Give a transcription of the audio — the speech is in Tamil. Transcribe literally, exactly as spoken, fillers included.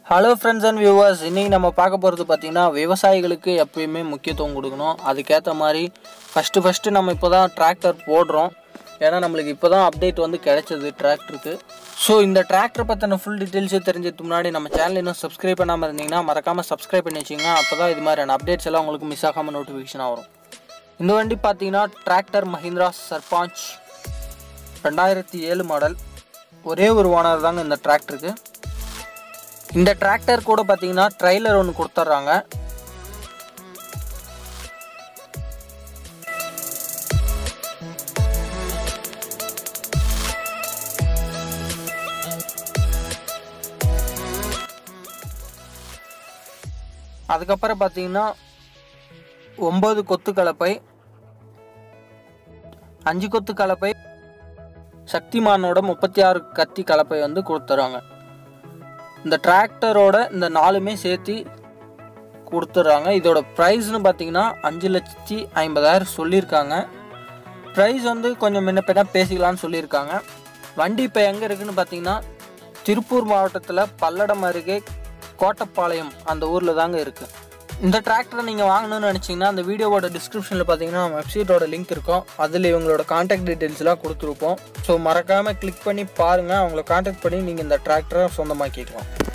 ஹலோ ஃப்ரெண்ட்ஸ் அண்ட் வியூவர்ஸ், இன்றைக்கி நம்ம பார்க்க போகிறது பார்த்திங்கன்னா விவசாயிகளுக்கு எப்பயுமே முக்கியத்துவம் கொடுக்கணும். அதுக்கேற்ற மாதிரி ஃபஸ்ட்டு ஃபஸ்ட்டு நம்ம இப்போ தான் டிராக்டர் போடுறோம். ஏன்னா நம்மளுக்கு இப்போ தான் அப்டேட் வந்து கிடைச்சது டிராக்டருக்கு. ஸோ இந்த டிராக்டர் பற்றின ஃபுல் டீட்டெயில்ஸு தெரிஞ்சதுக்கு முன்னாடி நம்ம சேனல் இன்னும் சப்ஸ்கிரைப் பண்ணாமல் இருந்தீங்கன்னா மறக்காமல் சப்ஸ்கிரைப் பண்ணி வச்சிங்க. அப்போ தான் இது மாதிரியான அப்டேட்ஸ் எல்லாம் உங்களுக்கு மிஸ் ஆகாமல் நோட்டிஃபிகேஷனாக வரும். இந்த வண்டி பார்த்திங்கன்னா டிராக்டர் மஹிந்திரா சர்பாஞ்ச் ரெண்டாயிரத்தி ஏழு மாடல். ஒரே ஒரு ஓனர் தாங்க இந்த டிராக்டருக்கு. இந்த டிராக்டர் கூட பார்த்தீங்கன்னா ட்ரைலர் ஒன்று கொடுத்துட்றாங்க. அதுக்கப்புறம் பார்த்தீங்கன்னா ஒம்பது கொத்து கலப்பை, அஞ்சு கொத்து கலப்பை, சக்திமானோட முப்பத்தி ஆறு கத்தி கலப்பை வந்து கொடுத்துறாங்க. இந்த டிராக்டரோட இந்த நாலுமே சேர்த்து கொடுத்துட்றாங்க. இதோட ப்ரைஸ்னு பார்த்தீங்கன்னா அஞ்சு லட்சத்தி ஐம்பதாயிரம் சொல்லியிருக்காங்க. ப்ரைஸ் வந்து கொஞ்சம் முன்ன பின்ன பேசிக்கலான்னு சொல்லியிருக்காங்க. வண்டி இப்போ எங்கே இருக்குதுன்னு பார்த்தீங்கன்னா திருப்பூர் மாவட்டத்தில் பல்லடம் அருகே கோட்டப்பாளையம் அந்த ஊரில் தாங்க இருக்குது. இந்த டிராக்டரை நீங்கள் வாங்கணும்னு நினச்சிங்கன்னா அந்த வீடியோவோட டிஸ்கிரிப்ஷனில் பார்த்தீங்கன்னா வெப்சைட்டோட லிங்க் இருக்கும். அதில் இவங்களோட கான்டாக்ட் டீட்டெயில்ஸ்லாம் கொடுத்துருப்போம். ஸோ மறக்காமல் கிளிக் பண்ணி பாருங்கள். அவங்கள கான்டாக்ட் பண்ணி நீங்கள் இந்த டிராக்டரை சொந்தமாக்கிக்கலாம்.